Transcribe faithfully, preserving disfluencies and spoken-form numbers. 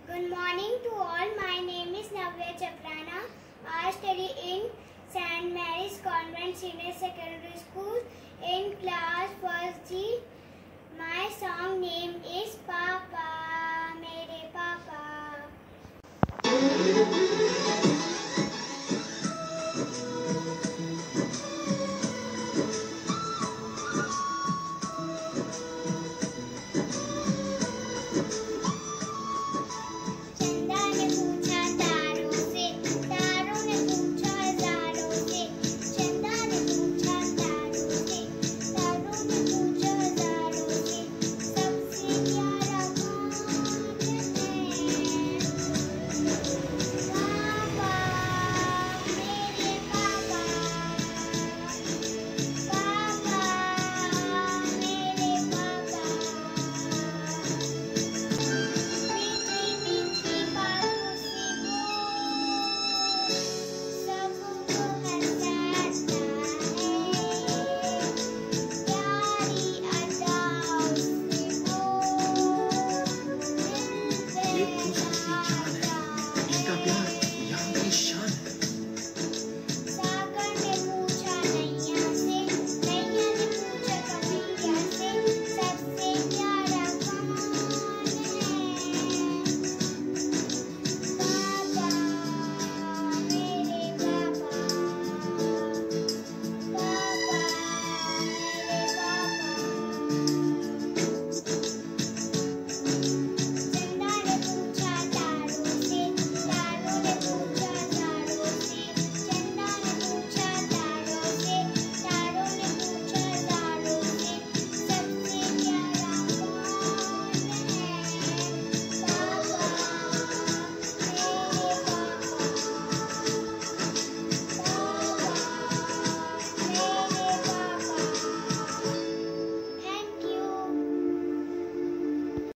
Good morning to all. My name is Navya Chaprana. I study in Saint Mary's Convent Senior Secondary School in class first G. My song name is Papa.